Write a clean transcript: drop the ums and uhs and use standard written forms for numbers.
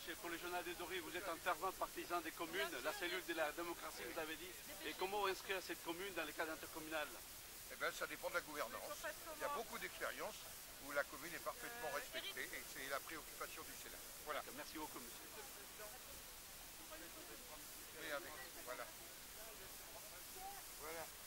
pour le journal des Dorées, vous êtes un fervent partisan des communes, la cellule de la démocratie, vous avez dit. Et comment inscrire cette commune dans le cadre intercommunal? Eh bien, ça dépend de la gouvernance. Il y a beaucoup d'expériences où la commune est parfaitement respectée et c'est la préoccupation du Sénat. Voilà. Merci beaucoup, monsieur. Oui, avec, voilà. Voilà.